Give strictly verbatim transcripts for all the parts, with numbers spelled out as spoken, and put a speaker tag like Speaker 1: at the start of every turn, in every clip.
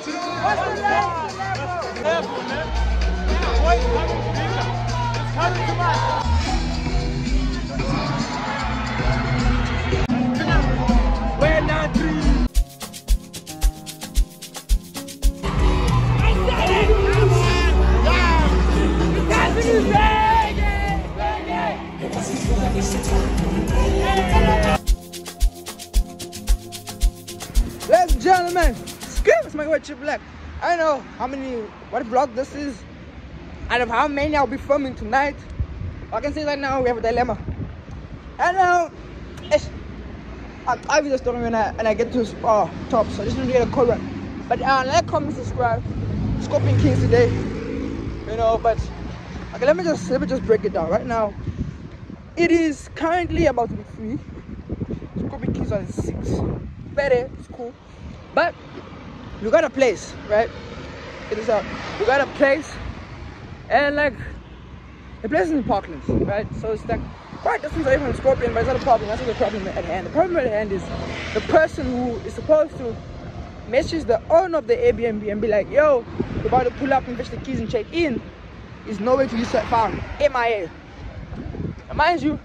Speaker 1: Ladies and gentlemen, it's my word, Chip Black. I don't know how many, what vlog this is, out of how many I'll be filming tonight. I can say right now we have a dilemma. And now, it's, I, I'll be the story when I, and I get to uh, top, so I just need to get a code run. But uh, like, comment, subscribe. Scorpion Kings today, you know. But okay, let me just let me just break it down right now. It is currently about to be three. Scorpion Kings are six. Better, it's cool. But you got a place, right? It is a you got a place, and like the place is in Parklands, right? So it's like quite distance away from Scorpion, but it's not a problem. That's not the problem at hand. The problem at hand is the person who is supposed to message the owner of the Airbnb and be like, yo, we're about to pull up and fetch the keys and check in, is nowhere to be found. M I A. And mind you,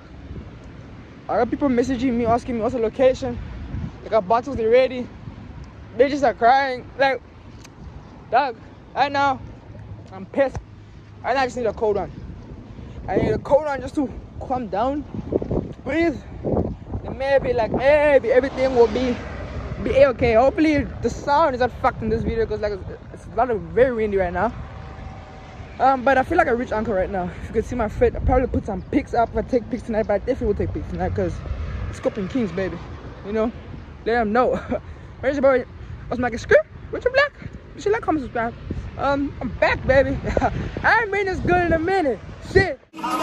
Speaker 1: I got people messaging me, asking me what's the location. They got bottles, they're ready. Bitches are crying. Like, dog, right now, I'm pissed. Right now, I just need a cold one. I need a cold one just to calm down, breathe, and maybe, like, maybe everything will be be okay. Hopefully, the sound is not fucked in this video because, like, it's a lot of very windy right now. Um, but I feel like a rich uncle right now. If you could see my fit, I'll probably put some pics up if I take pics tonight, but I definitely will take pics tonight because it's Scorpion Kings, baby. You know? Let them know. Where's your boy? What's my script? Richard Black? You should like, comment, subscribe. Um, I'm back, baby. I ain't been this good in a minute. Shit.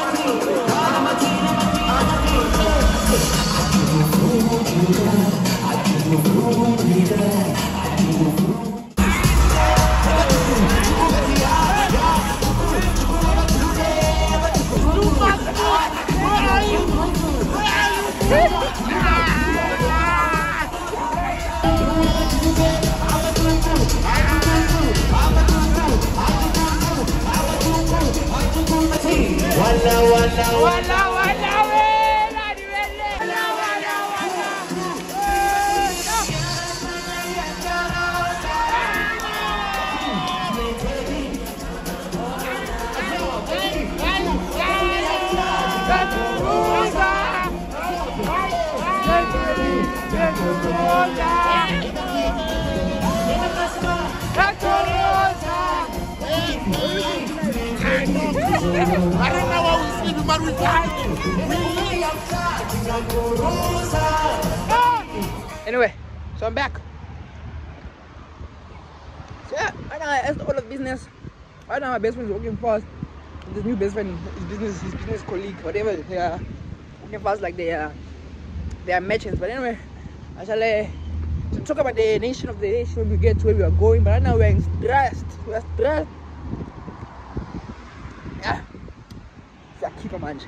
Speaker 2: Wala wala wala
Speaker 1: wala wala
Speaker 2: I don't know why we sleeping, but we fighting.
Speaker 1: Anyway, so I'm back. So yeah, right now I all of business. Right now my best friend is working fast. This new best friend, his business, his business colleague, whatever. They are working fast like they are, they are merchants. But anyway, I shall uh, to talk about the nation of the nation when we get to where we are going. But right now we're stressed. We're stressed. Yeah, I keep a man.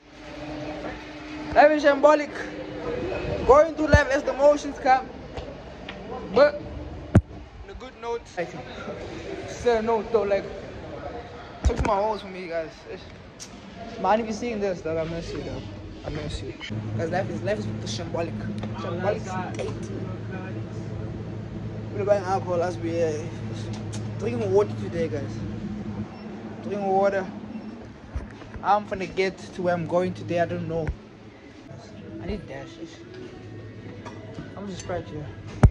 Speaker 1: Life is symbolic. Going through life as the emotions come. But on a good note, I think. Still a note though, like, talk to my hoes for me, guys. Man, if you're seeing this, dog, I miss you, dog. I miss you. Because life is life is symbolic. Symbolic is eight. We're buying alcohol as we uh, drinking water today, guys. Drinking water. I'm gonna get to where I'm going today. I don't know. I need dashes. I'm just right here.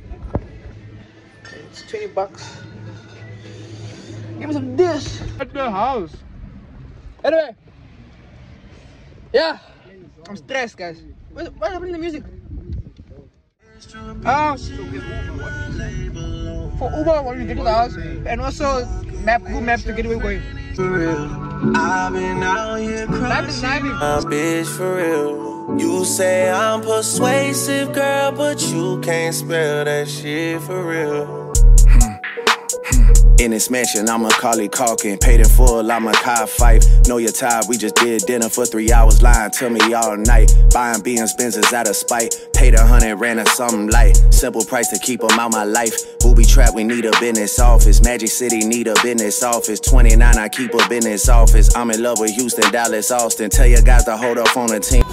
Speaker 1: It's twenty bucks. Give me some dish
Speaker 2: At the house.
Speaker 1: Anyway, yeah, I'm stressed, guys. What, what happened to the music? Um, for Uber when we get to the house, and also map Google Maps to get where we're going.
Speaker 3: For real, I've been out here crushing my bitch for real. You say I'm persuasive, girl, but you can't spell that shit for real. In this mansion, I'm Macaulay Culkin. Paid in full, I'm a Kai Fife. Know your time, we just did dinner for three hours. Lying to me all night. Buying B and Spencer's out of spite. Paid a hundred, ran or something light. Simple price to keep them out my life. Booby trap, we need a business office. Magic City need a business office. twenty-nine, I keep a business office. I'm in love with Houston, Dallas, Austin. Tell your guys to hold up on the team.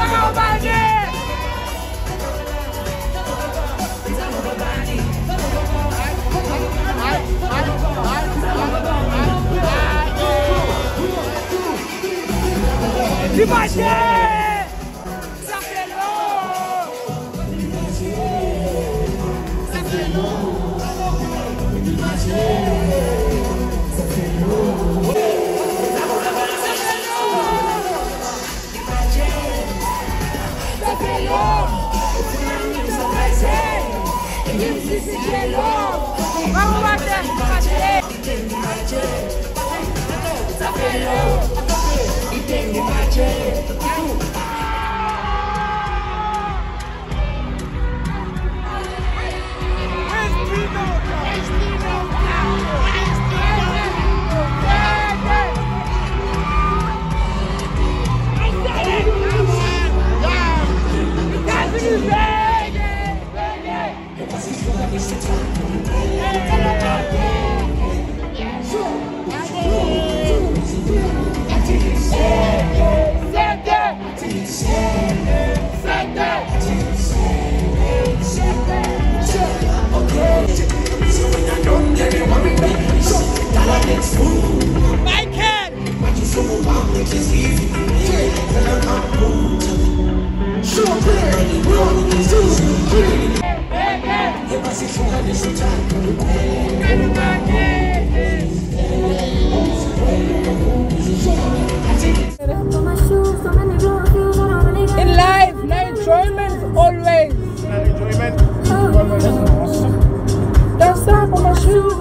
Speaker 1: In life, no enjoyment always.
Speaker 2: No enjoyment. Always.
Speaker 1: Don't stop on my shoes.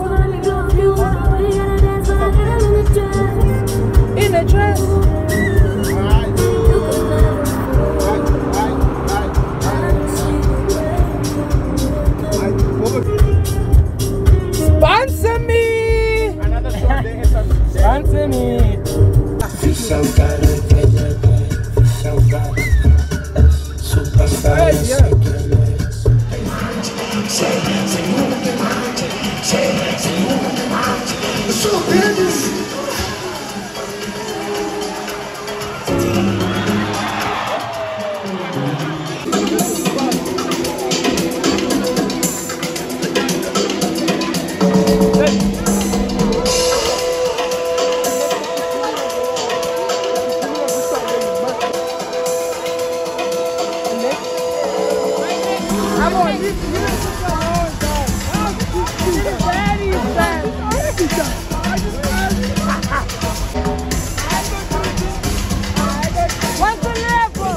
Speaker 1: In a dress. Sponsor me.
Speaker 2: Another Sunday is a
Speaker 1: Sponsor me.
Speaker 4: So good, so good, superstar.
Speaker 1: Hey, yeah. Come on, this is what's the level?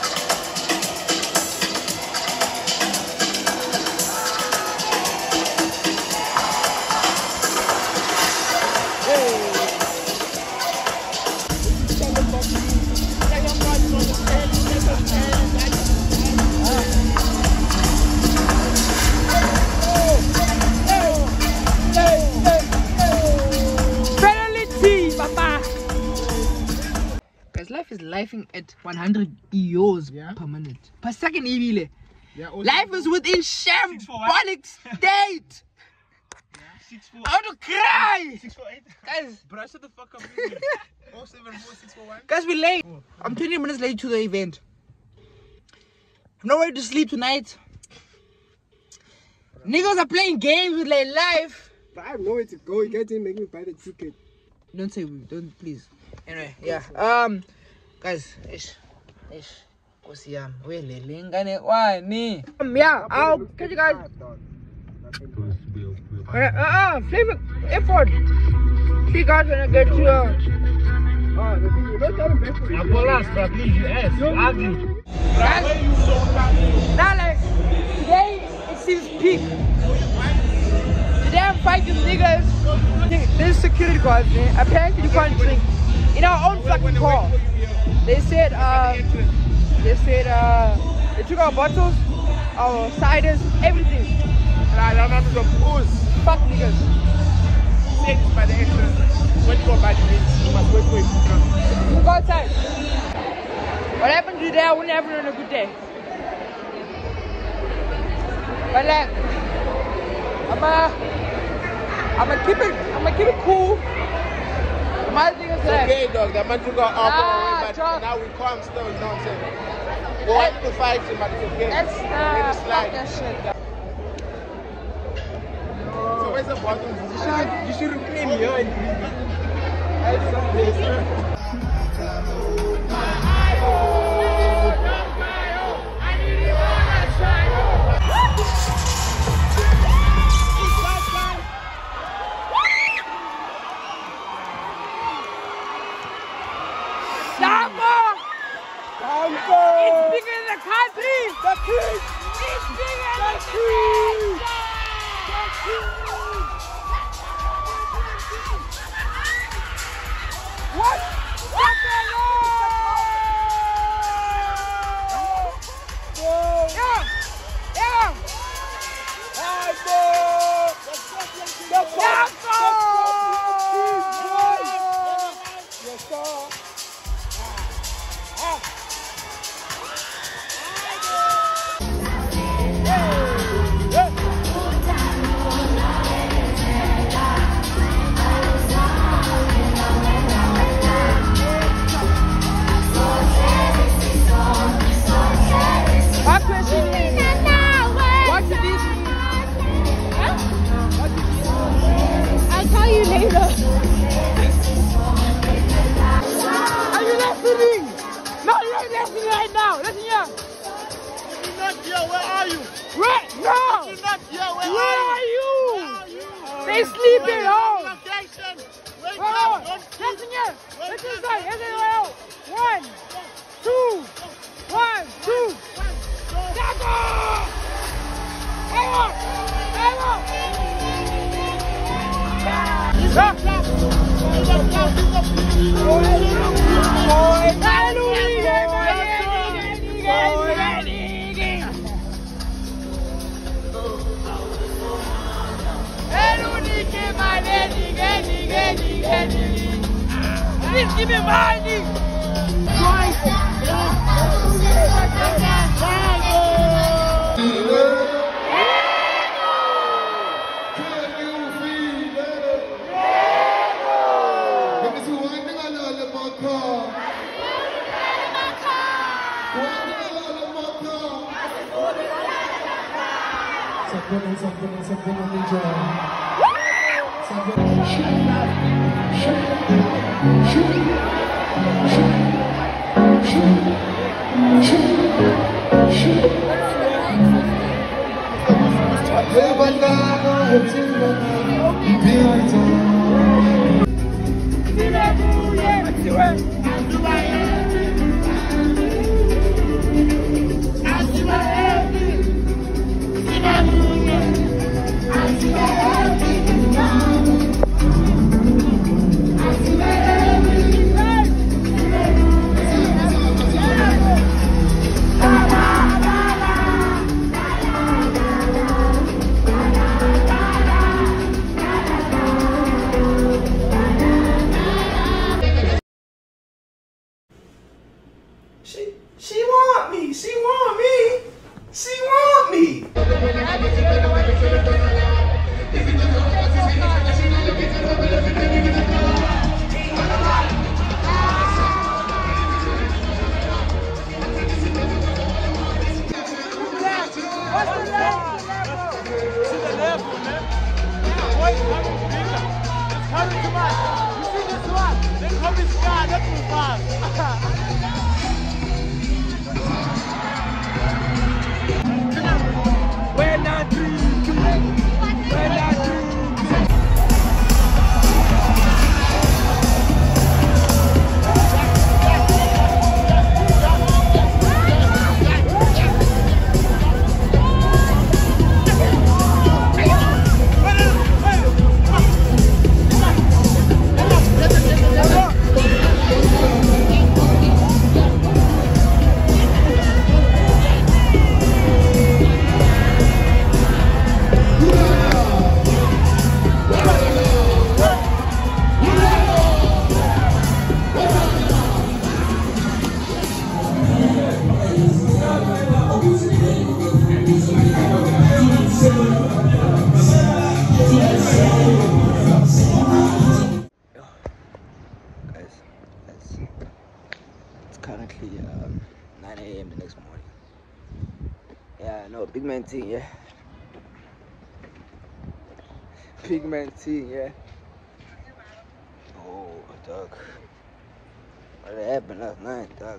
Speaker 1: Life is lifing at one hundred euros
Speaker 2: Yeah.
Speaker 1: per minute. Per second, Ibile.
Speaker 2: Yeah,
Speaker 1: Life is within shambolic state.
Speaker 2: six four
Speaker 1: I want to cry.
Speaker 2: six four eight.
Speaker 1: Guys,
Speaker 2: Bro, shut the fuck up. oh seven four six four one.
Speaker 1: guys, we're late. I'm twenty minutes late to the event. I'm not ready to sleep tonight. Niggas are playing games with their life.
Speaker 5: But I have nowhere to go. You guys didn't make me buy the ticket.
Speaker 1: Don't say we, don't, please. Anyway, yeah. Um, guys, ish, ish. Kosiyam, we lingane wani. Um, yeah, I'll catch you guys. Uh, uh, flavor effort. See you guys when I get to. Uh,
Speaker 5: Oh, the thing, you don't have a back.
Speaker 2: Apolas, bro, please, you ass. You ugly.
Speaker 1: guys, now like today it seems peak. Today I'm fighting niggas. There's security guards. Man. Apparently you can't drink in our own fucking car. They said, uh, they said, uh, they took our bottles, our ciders, everything.
Speaker 2: And I don't know the booze.
Speaker 1: Fuck niggas.
Speaker 2: say this by the entrance. When you go by the gates, you must wait for it.
Speaker 1: We'll go outside. What happened today, I wouldn't have on a good day. But like, I'm gonna, I'm gonna keep it, I'm gonna keep it cool. My thing is like,
Speaker 2: okay, dog, that man took our
Speaker 1: nah,
Speaker 2: away, but
Speaker 1: Chuck.
Speaker 2: now we calm still, you know what I'm saying? We want to fight him, but it's okay.
Speaker 1: That's
Speaker 2: Let
Speaker 1: uh,
Speaker 2: it slide.
Speaker 1: fuck that shit.
Speaker 2: So where's the bottom? You should, you should have came here and that's something.
Speaker 1: It's bigger than the country! The king! It's bigger than the king! The king! What? What the hell? Yeah! Yeah! Yes, sir!
Speaker 6: I'll tell you later.
Speaker 1: Are you listening? No, you're not listening right now. Listen here.
Speaker 2: You're not here, where are you?
Speaker 1: Right? No.
Speaker 2: You're not here, where,
Speaker 1: Where
Speaker 2: are
Speaker 1: are
Speaker 2: you?
Speaker 1: you?
Speaker 2: Where are you?
Speaker 1: They sleep at home.
Speaker 2: Location. Wake
Speaker 1: Hold
Speaker 2: up,
Speaker 1: on.
Speaker 2: don't sleep.
Speaker 1: Listen here. Listen inside. Listen here. One, two, one, two. Tackle! Hang on. Hang on. Please give me money.
Speaker 4: Something, something, something on the job. Something. Shoot, shoot, shoot, shoot, shoot, shoot. Hey, banana, what's in the
Speaker 3: She, she want me. She want me. She want me.
Speaker 1: man thing, yeah. Big man thing, yeah. Oh, dog. What happened last night, dog?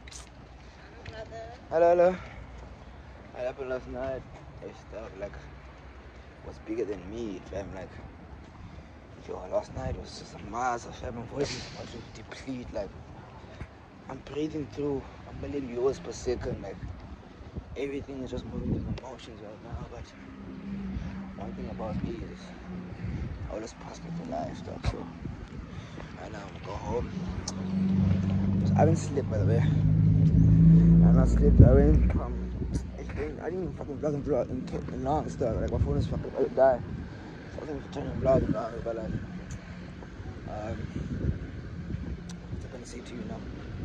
Speaker 1: Hello, hello. What happened last night? It's stuff like was bigger than me, fam. Like, yo, last night was just a mass of fam. My voice is about to deplete. Like, I'm breathing through a million euros per second. Like, everything is just moving through the motions right now. But one thing about me is I always prosper for life, dog. So, right now I'm gonna go home. So I haven't slept, by the way. I not slept. I went from. I didn't even fucking vlog and vlog in, in long stuff. Like, my phone is fucking about to die. So I think I'm trying to vlog and vlog, but like, um, what's I gonna say to you now?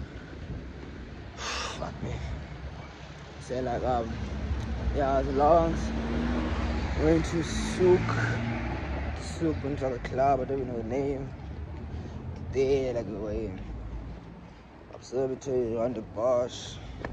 Speaker 1: Fuck me. Say like, um, yeah, I was in Longs. Went to Souk. Souk, went to like a club, I don't even know the name. There, like, we were in Observatory, around the Bosch.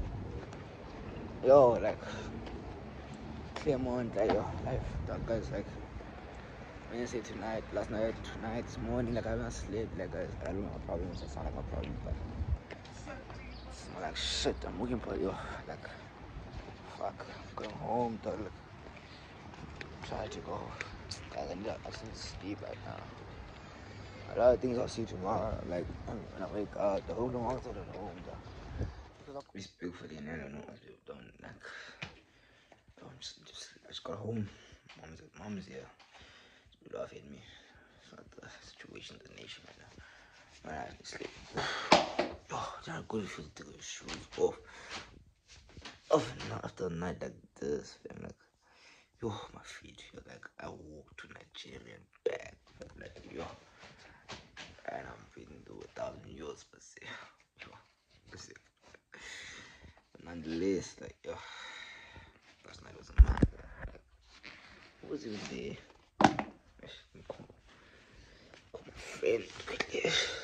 Speaker 1: Yo, like, Claremont, like, yo, life, that guys, like, when you say tonight, last night, tonight, this morning, like, I haven't slept, like, guys, I don't know my problems, it's not like my problem, but it's not like shit, I'm looking for you, like, fuck, I'm going home, dog, like, try to go, like, I need, I just need to sleep right now. A lot of things I'll see tomorrow, like, when I wake up, the whole long outside of the home, dog. Respect for the I don't know what they've done, like, I'm just, just, I just got home, mom's, mom's here, she's laughing at me, it's not the situation of the nation right now, man, I need to sleep. Oh, it's not good if you take your shoes off, off after a night like this, I'm like, yo, my feet feel like I walked to Nigeria and back, like, yo, and I'm feeling through a thousand years per se, yo, per se. Nonetheless, like, yo, last night was a mad. Like, who was even there? Call my friend quickly.